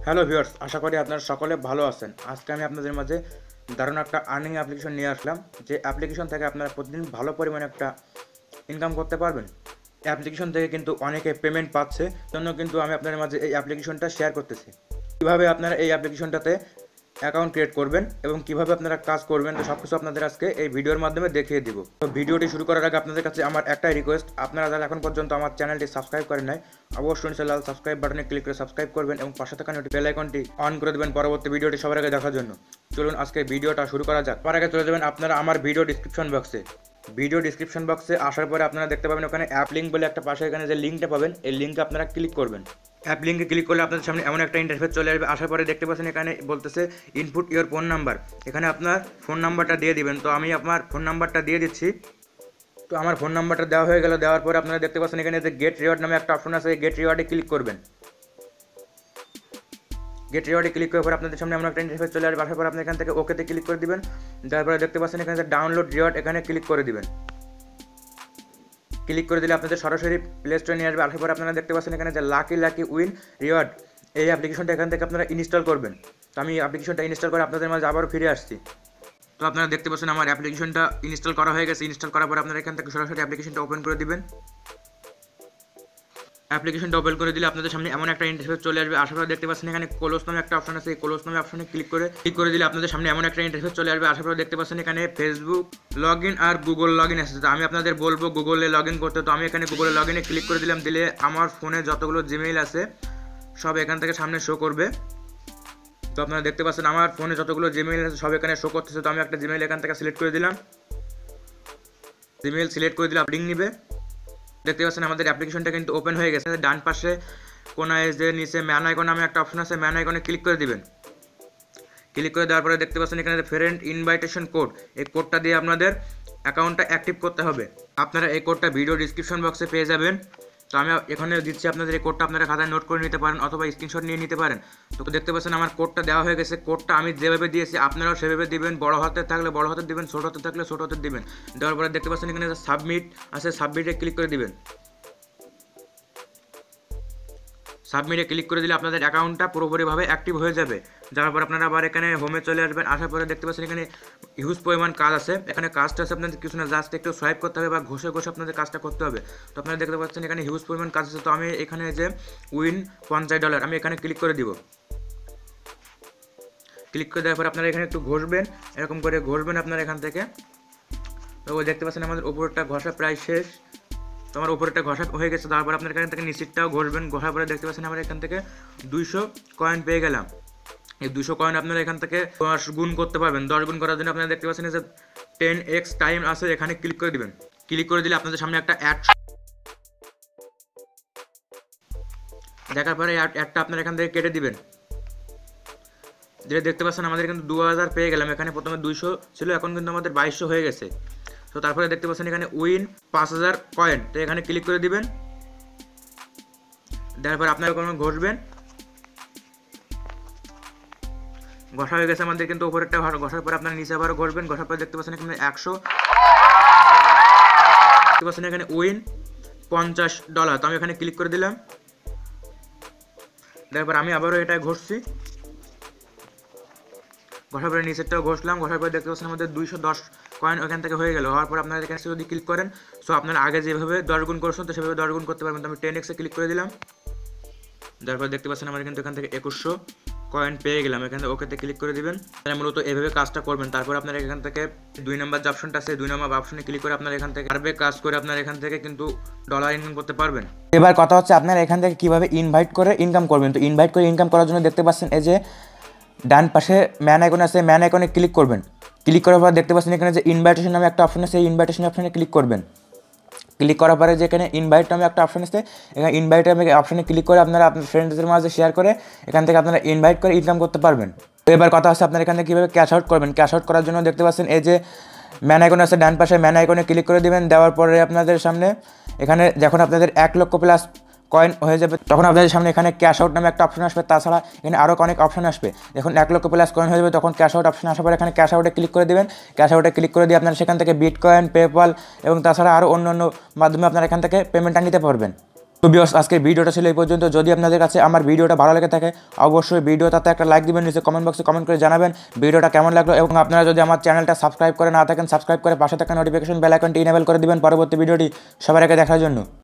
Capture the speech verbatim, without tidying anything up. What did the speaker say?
Hello viewers, আশা করি আপনারা সকলে ভালো আছেন। আজকে আমি আপনাদের মাঝে দারুণ একটা আর্নিং অ্যাপ্লিকেশন নিয়ে আসলাম। যে অ্যাপ্লিকেশন থেকে আপনারা প্রতিদিন ভালো পরিমাণে একটা ইনকাম করতে পারবেন। অ্যাপ্লিকেশন থেকে কিন্তু অনেকে পেমেন্ট পাচ্ছে, জন্য কিন্তু আমি আপনাদের মাঝে এই অ্যাপ্লিকেশনটা শেয়ার করতেছি। কীভাবে আপনারা এই অ্যাপ্লিকেশনটাতে অ্যাকাউন্ট ক্রিয়েট করবেন এবং কিভাবে আপনারা কাজ করবেন, তো সব কিছু আপনাদের আজকে এই ভিডিওর মাধ্যমে দেখিয়ে দিব। তো ভিডিওটি শুরু করার আগে আপনাদের কাছে আমার একটাই রিকোয়েস্ট, আপনারা যারা এখন পর্যন্ত আমার চ্যানেলটি সাবস্ক্রাইব করেন নাই, অবশ্যই নিচে লাল সাবস্ক্রাইব বাটনে ক্লিক করে সাবস্ক্রাইব করবেন এবং পাশে থাকা বেল আইকনটি অন করে দেবেন পরবর্তী ভিডিওটি সবার আগে দেখার জন্য। চলুন আজকে ভিডিওটা শুরু করা যাক। তার আগে চলে যাবেন আপনারা আমার ভিডিও ডিসক্রিপশন বক্সে। ভিডিও ডিসক্রিপশন বক্সে আসার পরে আপনারা দেখতে পাবেন ওখানে অ্যাপ লিঙ্ক বলে একটা পাশে এখানে যে লিঙ্কটা পাবেন, এই লিঙ্কে আপনারা ক্লিক করবেন। অ্যাপ লিঙ্কে ক্লিক করলে আপনাদের সামনে এমন একটা ইন্টারফেস চলে আসবে। আসার পরে দেখতে পাচ্ছেন এখানে বলতেছে ইনপুট ইওর ফোন নাম্বার। এখানে আপনার ফোন নাম্বারটা দিয়ে দিবেন। তো আমি আমার ফোন নাম্বারটা দিয়ে দিচ্ছি। তো আমার ফোন নাম্বারটা দেওয়া হয়ে গেল। দেওয়ার পরে আপনারা দেখতে পাচ্ছেন এখানে যে গেট রিওয়ার্ড নামে একটা অপশন আছে, গেট রিওয়ার্ডে ক্লিক করবেন। গেট রিওয়ার্ডে ক্লিক করার পর আপনাদের সামনে এমন একটা ইন্টারফেস চলে আসবে। আসার পর আপনি এখান থেকে ওকেতে ক্লিক করে দিবেন। তারপরে দেখতে পাচ্ছেন এখানে যে ডাউনলোড রিওয়ার্ড, এখানে ক্লিক করে দিবেন। ক্লিক করে দিলে আপনাদের সরাসরি প্লে স্টোরে নিয়ে আসবে। আসার পর আপনারা দেখতে পাচ্ছেন এখানে যে লাকি লাকি উইন রিওয়ার্ড, এই অ্যাপ্লিকেশনটা এখান থেকে আপনারা ইনস্টল করবেন। তো আমি অ্যাপ্লিকেশনটা ইনস্টল করে আপনাদের মাঝে আবারও ফিরে আসছি। তো আপনারা দেখতে পাচ্ছেন আমার অ্যাপ্লিকেশনটা ইনস্টল করা হয়ে গেছে। ইনস্টল করার পর আপনারা এখান থেকে সরাসরি অ্যাপ্লিকেশনটা ওপেন করে দিবেন। অ্যাপ্লিকেশনটা ওপেন করে দিলে আপনাদের সামনে এমন একটা ইন্টারফেস চলে আসবে। আসার পর দেখতে পাচ্ছেন এখানে ক্লোজ নামে একটা অপশন আছে, এই ক্লোজ নামে অপশনে ক্লিক করে ক্লিক করে দিলে আপনাদের সামনে এমন একটা ইন্টারফেস চলে আসবে। আসার পর দেখতে পাচ্ছেন এখানে ফেসবুক লগ ইন আর গুগল লগ ইন আছে। তো আমি আপনাদের বলবো গুগলে লগ ইন করতে। তো আমি এখানে গুগলে লগ ইনে ক্লিক করে দিলাম। দিলে আমার ফোনে যতগুলো জিমেইল আছে সব এখান থেকে সামনে শো করবে। তো আপনারা দেখতে পাচ্ছেন আমার ফোনে যতগুলো জিমেইল আছে সব এখানে শো করতেছে। তো আমি একটা জিমেইল এখান থেকে সিলেক্ট করে দিলাম। জিমেইল সিলেক্ট করে দিলে লিঙ্ক নিবে। দেখতে পাচ্ছেন আমাদের অ্যাপ্লিকেশনটা কিন্তু ওপেন হয়ে গেছে। ডান পাশে কোনায় যে নিচে ম্যান আইকন নামে একটা অপশন আছে, ম্যান আইকনে ক্লিক করে দিবেন। ক্লিক করে দেওয়ার পরে দেখতে পাচ্ছেন এখানে ফ্রেন্ড ইনভাইটেশন কোড, এই কোডটা দিয়ে আপনাদের অ্যাকাউন্টটা অ্যাক্টিভ করতে হবে। আপনারা এই কোডটা ভিডিও ডিসক্রিপশন বক্সে পেয়ে যাবেন। তো আমি এখানে দিচ্ছি, আপনাদের এই কোডটা আপনারা খাতায় নোট করে নিতে পারেন অথবা স্ক্রিনশট নিয়ে নিতে পারেন। তো দেখতে পাচ্ছেন আমার কোডটা দেওয়া হয়ে গেছে। কোডটা আমি যেভাবে দিয়েছি আপনারাও সেভাবে দিবেন। বড় হাতে থাকলে বড় হাতে দিবেন, ছোট হাতে থাকলে ছোট হাতে দিবেন। দেওয়ার পরে দেখতে পাচ্ছেন এখানে সাবমিট আছে, সাবমিটে ক্লিক করে দিবেন। সাবমিটে ক্লিক করে দিলে আপনাদের অ্যাকাউন্টটা পুরোপুরিভাবে অ্যাক্টিভ হয়ে যাবে। যাওয়ার পর আপনারা আবার এখানে হোমে চলে আসবেন। আসার পরে দেখতে পাচ্ছেন এখানে হিউজ পরিমাণ কাজ আছে। এখানে কাজটা আছে আপনাদের কিছু না, জাস্ট একটু সোয়াইপ করতে হবে বা ঘষে ঘষে আপনাদের কাজটা করতে হবে। তো আপনারা দেখতে পাচ্ছেন এখানে হিউজ পরিমাণ কাজ আছে। তো আমি এখানে যে উইন পঞ্চাশ ডলার আমি এখানে ক্লিক করে দিব। ক্লিক করে দেওয়ার পর আপনারা এখানে একটু ঘষবেন, এরকম করে ঘষবেন আপনারা এখান থেকে। তো দেখতে পাচ্ছেন আমাদের উপরটা ঘষা প্রায় শেষ। তো আমার উপরেটা ঘষা হয়ে গেছে। তারপর আপনার এখান থেকে নিচেরটাও ঘষবেন। ঘষার পরে দেখতে পাচ্ছেন আমরা এখান থেকে দুইশো কয়েন পেয়ে গেলাম। এই দুশো কয়েন আপনারা এখান থেকে দশ গুণ করতে পারবেন। দশ গুণ করার জন্য আপনারা দেখতে পাচ্ছেন যে টেন এক্স টাইম আছে, এখানে ক্লিক করে দিবেন। ক্লিক করে দিলে আপনাদের সামনে একটা অ্যাড দেখার পরে অ্যাডটা আপনারা এখান থেকে কেটে দিবেন। যেটা দেখতে পাচ্ছেন আমাদের কিন্তু দু হাজার পেয়ে গেলাম। এখানে প্রথমে দুইশো ছিল, এখন কিন্তু আমাদের বাইশশো হয়ে গেছে। তো তারপরে দেখতে পাচ্ছেন এখানে উইন পাঁচ হাজার কয়েন, তো এখানে ক্লিক করে দিবেন। দেওয়ার পর আপনারা কোনো ঘষবেন। ঘষা হয়ে গেছে আমাদের কিন্তু উপরেরটা ঘষার পরে আপনারা নিচে আবারও ঘষবেন। ঘষার পরে দেখতে পাচ্ছেন এখানে একশো দেখতে পাচ্ছেন এখানে উইন পঞ্চাশ ডলার। তো আমি এখানে ক্লিক করে দিলাম। দেওয়ার পর আমি আবারও এটা ঘষছি। ঘষার পরে নিচেরটাও ঘষলাম। ঘষার পরে দেখতে পাচ্ছেন আমাদের দুইশো দশ কয়েন ওখান থেকে হয়ে গেল। হওয়ার পর আপনারা এখানে যদি ক্লিক করেন, সো আপনারা আগে যেভাবে দশ গুণ করছেন তো সেভাবে দশ গুণ করতে পারবেন। তো আমি টেন এক্সে ক্লিক করে দিলাম। তারপর দেখতে পাচ্ছেন আমরা কিন্তু এখান থেকে একুশশো কয়েন পেয়ে গেলাম। এখান থেকে ওকেতে ক্লিক করে দিবেন। তাহলে মূলত এভাবে কাজটা করবেন। তারপর আপনারা এখান থেকে দুই নম্বর যে অপশনটা আছে, দুই নম্বর অপশনে ক্লিক করে আপনারা এখান থেকে পারবে কাজ করে আপনারা এখান থেকে কিন্তু ডলার ইনকাম করতে পারবেন। এবার কথা হচ্ছে আপনারা এখান থেকে কিভাবে ইনভাইট করে ইনকাম করবেন। তো ইনভাইট করে ইনকাম করার জন্য দেখতে পাচ্ছেন এই যে ডান পাশে ম্যান আইকন আছে, ম্যান আইকনে ক্লিক করবেন। ক্লিক করার পর দেখতে পাচ্ছেন এখানে যে ইনভাইটেশন নামে একটা অপশন আছে, এই ইনভাইটেশন অপশনে ক্লিক করবেন। ক্লিক করার পরে যে এখানে ইনভাইট নামে একটা অপশন আছে, এখানে ইনভাইট নামে অপশনে ক্লিক করে আপনারা আপনার ফ্রেন্ডদের মাঝে শেয়ার করে এখান থেকে আপনারা ইনভাইট করে ইনকাম করতে পারবেন। তো এবার কথা হচ্ছে আপনারা এখান থেকে কীভাবে ক্যাশ আউট করবেন। ক্যাশ আউট করার জন্য দেখতে পাচ্ছেন এই যে ম্যান আইকন আছে, ডান পাশে ম্যান আইকনে ক্লিক করে দেবেন। দেওয়ার পরে আপনাদের সামনে এখানে যখন আপনাদের এক লক্ষ প্লাস কয়েন হয়ে যাবে তখন আপনাদের সামনে এখানে ক্যাশ আউট নামে একটা অপশন আসবে। তাছাড়া এখানে আরও অনেক অপশন আসবে। যখন এক লক্ষ প্লাস কয়েন হয়ে যাবে তখন ক্যাশ আউট অপশন আসার পরে এখানে ক্যাশ আউটে ক্লিক করে দেবেন। ক্যাশ আউটে ক্লিক করে দিয়ে আপনারা সেখান থেকে বিটকয়েন, পেপ্যাল এবং তাছাড়া আরও অন্য অন্য মাধ্যমে আপনারা এখান থেকে পেমেন্টটা নিতে পারবেন। তো বিয়স আজকের ভিডিওটা ছিল এই পর্যন্ত। যদি আপনাদের কাছে আমার ভিডিওটা ভালো লেগে থাকে অবশ্যই ভিডিওটাতে একটা লাইক দিবেন, নিচে কমেন্ট বক্সে কমেন্ট করে জানাবেন ভিডিওটা কেমন লাগলো, এবং আপনারা যদি আমার চ্যানেলটা সাবস্ক্রাইব করে না থাকেন সাবস্ক্রাইব করে পাশে থাকা নোটিফিকেশন বেল আইকনটি ইনেবল করে দিবেন পরবর্তী ভিডিওটি সবার আগে দেখার জন্য।